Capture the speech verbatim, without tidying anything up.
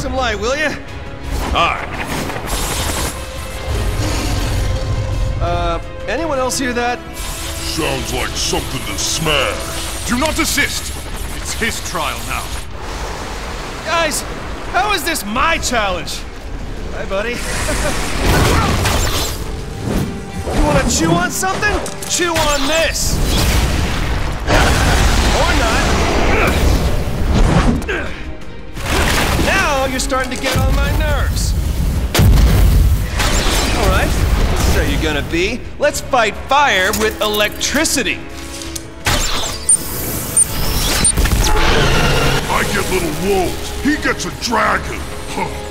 some light, will you? Aye. Uh, anyone else hear that? Sounds like something to smash. Do not desist! It's his trial now. Guys, how is this my challenge? Hi, buddy. You wanna chew on something? Chew on this! Or not. Now you're starting to get on my nerves. Alright, this is how you're gonna be. Let's fight fire with electricity. I get little wolves. He gets a dragon. Huh.